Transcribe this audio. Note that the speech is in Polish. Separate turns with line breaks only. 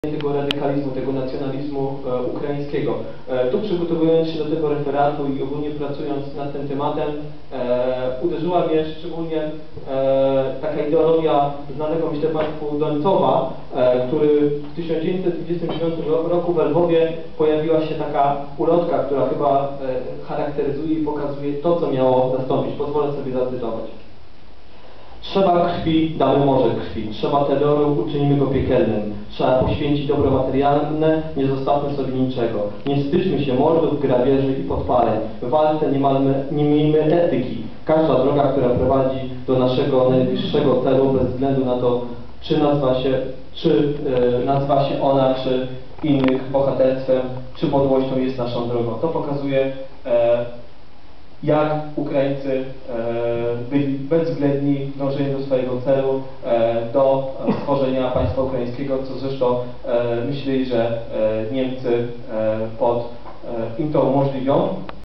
tego radykalizmu, tego nacjonalizmu ukraińskiego. Tu przygotowując się do tego referatu i ogólnie pracując nad tym tematem, uderzyła mnie szczególnie taka ideologia znanego, myślę Państwu, Dońcowa, który w 1929 roku w Lwowie pojawiła się taka ulotka, która chyba charakteryzuje i pokazuje to, co miało nastąpić. Pozwolę sobie zacytować. Trzeba krwi, damy morze krwi. Trzeba terroru, uczynimy go piekielnym. Trzeba poświęcić dobro materialne, nie zostawmy sobie niczego. Nie wstydźmy się mordów, grabieży i podpaleń. W walce nie miejmy etyki. Każda droga, która prowadzi do naszego najbliższego celu, bez względu na to, czy nazywa się ona, czy innych bohaterstwem, czy podłością, jest naszą drogą. To pokazuje, jak Ukraińcy byli bezwzględni w dążeniu do swojego celu, do stworzenia państwa ukraińskiego, co zresztą myśleli, że Niemcy im to umożliwią.